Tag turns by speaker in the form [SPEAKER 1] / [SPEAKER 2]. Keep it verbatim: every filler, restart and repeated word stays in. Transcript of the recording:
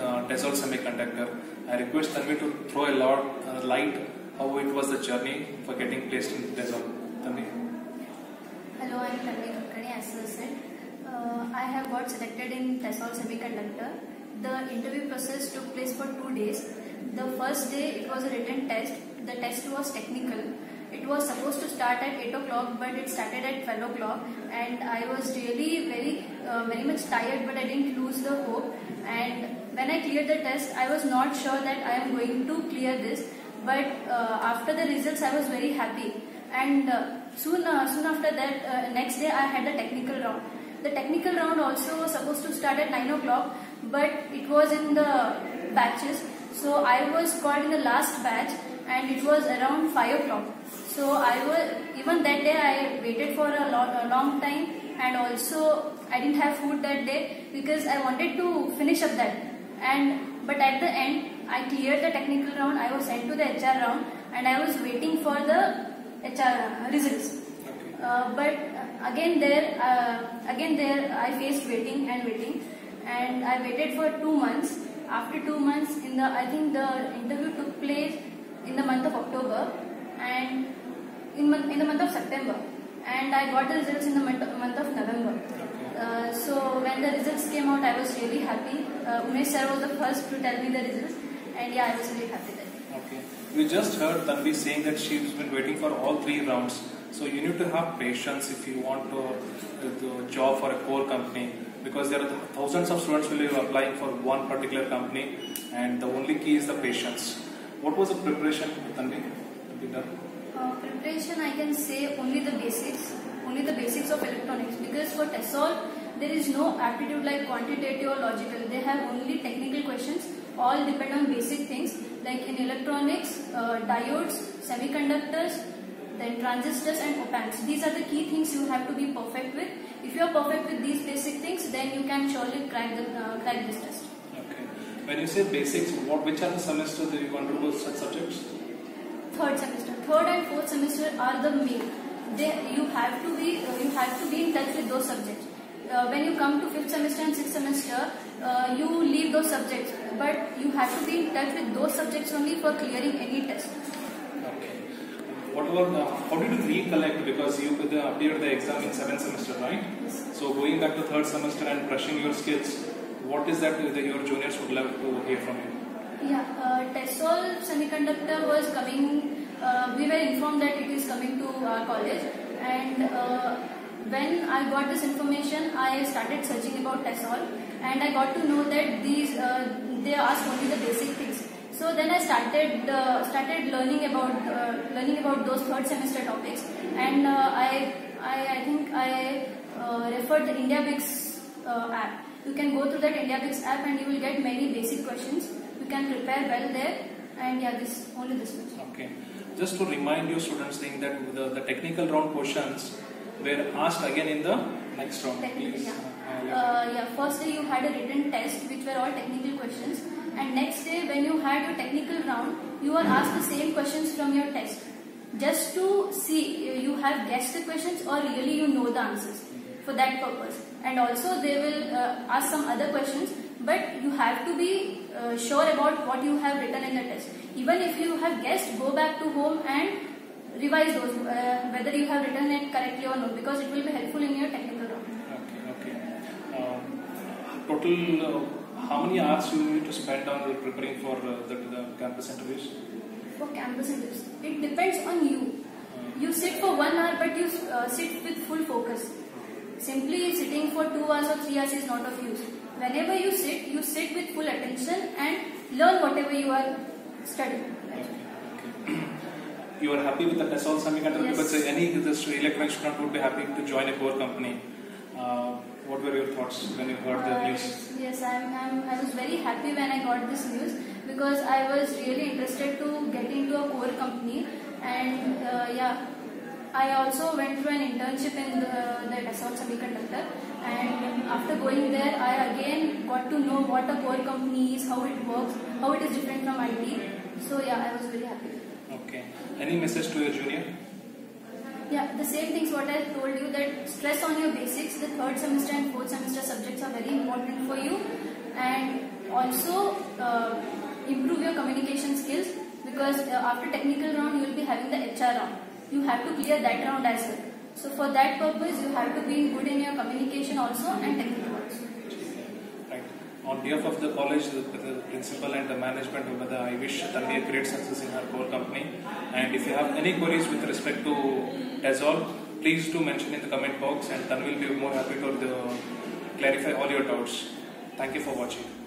[SPEAKER 1] uh, Tessol Semiconductor. I request Tanvi to throw a lot uh, light how it was the journey for getting placed in Tessol. Tanvi.
[SPEAKER 2] Hello, I am Tanvi Kulkarni, as I said. Uh, I have got selected in Tessol Semiconductor. The interview process took place for two days. The first day it was a written test. The test was technical. It was supposed to start at eight o'clock, but it started at twelve o'clock, and I was really very, uh, very much tired, but I didn't lose the hope. And when I cleared the test, I was not sure that I am going to clear this, but uh, after the results, I was very happy. And uh, soon, uh, soon after that, uh, next day I had the technical round. The technical round also was supposed to start at nine o'clock, but it was in the batches. So I was called in the last batch, and it was around five o'clock. So I was, even that day I waited for a, lot, a long time, and also I didn't have food that day because I wanted to finish up that. And but at the end I cleared the technical round. I was sent to the H R round, and I was waiting for the H R results. Uh, but again there, uh, again there I faced waiting and waiting, and I waited for two months. After two months, in the I think the interview took place in the month of October, and in, month, in the month of September, and I got the results in the month, month of November. Uh, so when the results came out, I was really happy. Uh, Umesh sir was the first to tell me the results, and yeah, I was really happy then.
[SPEAKER 1] Okay. We just heard Tanvi saying that she's been waiting for all three rounds. So you need to have patience if you want to uh, the job for a core company, because there are thousands of students will be applying for one particular company, and the only key is the patience. What was the preparation, Tanvi?
[SPEAKER 2] Uh, preparation, I can say only the basics, only the basics of electronics, because for Tessol there is no aptitude like quantitative or logical. They have only technical questions, all depend on basic things like in electronics, uh, diodes, semiconductors, then transistors and op-amps. These are the key things you have to be perfect with. If you are perfect with these basic things, then you can surely crack, the, uh, crack this test.
[SPEAKER 1] Okay. When you say basics, what which are the semesters that you undergo such subjects?
[SPEAKER 2] Third semester. Third and fourth semester are the main. They, you have to be uh, you have to be in touch with those subjects. Uh, when you come to fifth semester and sixth semester, uh, you leave those subjects, but you have to be in touch with those subjects only for clearing any test.
[SPEAKER 1] Okay. What about uh, how did you recollect? Because you appeared the exam in seventh semester, right?
[SPEAKER 2] Yes.
[SPEAKER 1] So going back to third semester and brushing your skills, what is that that your juniors would love to hear from you?
[SPEAKER 2] Yeah, uh, Tessol Semiconductor was coming, uh, we were informed that it is coming to our college, and uh, when I got this information, I started searching about Tessol, and I got to know that these, uh, they ask only the basic things. So then I started uh, started learning about uh, learning about those third semester topics, and uh, I, I I think I uh, referred the IndiaBix uh, app. You can go through that IndiaBix app, and you will get many basic questions. You can prepare well there, and yeah, this only this much.
[SPEAKER 1] Okay. Just to remind you students saying that the, the technical round questions were asked again in the next round.
[SPEAKER 2] Technical,
[SPEAKER 1] Please.
[SPEAKER 2] yeah. Uh, yeah. First day you had a written test, which were all technical questions, and next day when you had your technical round, you are asked the same questions from your test, just to see you have guessed the questions or really you know the answers. For that purpose, and also they will uh, ask some other questions, but you have to be uh, sure about what you have written in the test. Even if you have guessed, go back to home and revise those, uh, whether you have written it correctly or not, because it will be helpful in your technical round.
[SPEAKER 1] Okay, okay. Um, total, uh, how many hours you need to spend on preparing for uh, the, the campus interviews?
[SPEAKER 2] For campus interviews, it depends on you. You sit for one hour, but you uh, sit with full focus. Simply sitting for two hours or three hours is not of use. Whenever you sit, you sit with full attention and learn whatever you are studying.
[SPEAKER 1] Okay, okay. You are happy with the Tessol Semiconductor?
[SPEAKER 2] Yes.
[SPEAKER 1] Because any this electronic student would be happy to join a core company. Uh, what were your thoughts when you heard the
[SPEAKER 2] Uh,
[SPEAKER 1] news?
[SPEAKER 2] yes, I'm, I'm, I was very happy when I got this news, because I was really interested to get into a core company, and uh, yeah. I also went through an internship in the, the Tessol Semiconductor, and after going there, I again got to know what a core company is, how it works, how it is different from I T. So yeah, I was very happy.
[SPEAKER 1] Okay. Any message to your junior?
[SPEAKER 2] Yeah, the same things what I told you, that stress on your basics. The third semester and fourth semester subjects are very important for you, and Also uh, improve your communication skills, because uh, after technical round you will be having the H R round. You have to clear that round as well. So for that purpose you have to be good in your communication also and technical also.
[SPEAKER 1] Right. On behalf of the college, the, the principal and the management over there, I wish Tanvi a great success in her core company. And if you have any queries with respect to TESOL, please do mention in the comment box, and Tanvi will be more happy to uh, clarify all your doubts. Thank you for watching.